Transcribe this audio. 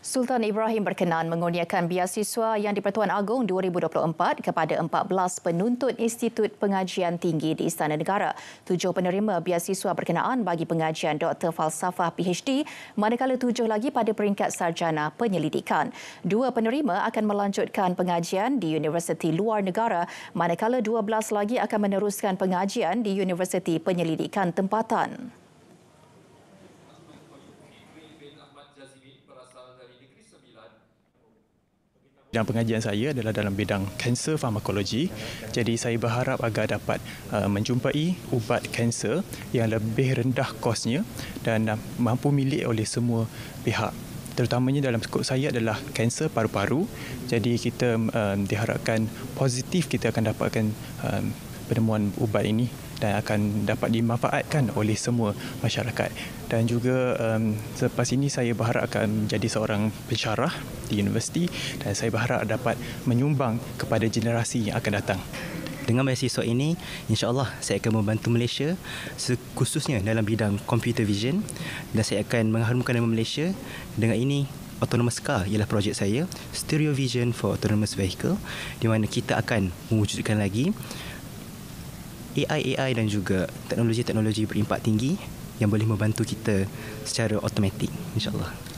Sultan Ibrahim berkenan mengurniakan beasiswa Yang di-Pertuan Agong 2024 kepada 14 penuntut Institut Pengajian Tinggi di Istana Negara. 7 penerima beasiswa berkenaan bagi pengajian Dr. Falsafah PhD, manakala 7 lagi pada peringkat sarjana penyelidikan. 2 penerima akan melanjutkan pengajian di universiti luar negara, manakala 12 lagi akan meneruskan pengajian di universiti penyelidikan tempatan. Bidang pengajian saya adalah dalam bidang kanser farmakologi. Jadi saya berharap agar dapat menjumpai ubat kanser yang lebih rendah kosnya dan mampu milik oleh semua pihak. Terutamanya dalam skop saya adalah kanser paru-paru. Jadi kita diharapkan positif kita akan dapatkan penemuan ubat ini dan akan dapat dimanfaatkan oleh semua masyarakat. Dan juga selepas ini saya berharap akan menjadi seorang pensyarah di universiti dan saya berharap dapat menyumbang kepada generasi yang akan datang. Dengan beasiswa ini, insya-Allah saya akan membantu Malaysia khususnya dalam bidang computer vision dan saya akan mengharumkan nama Malaysia. Dengan ini, Autonomous Car ialah projek saya, Stereo Vision for Autonomous Vehicle, di mana kita akan mewujudkan lagi AI dan juga teknologi-teknologi berimpak tinggi yang boleh membantu kita secara automatik, insya-Allah.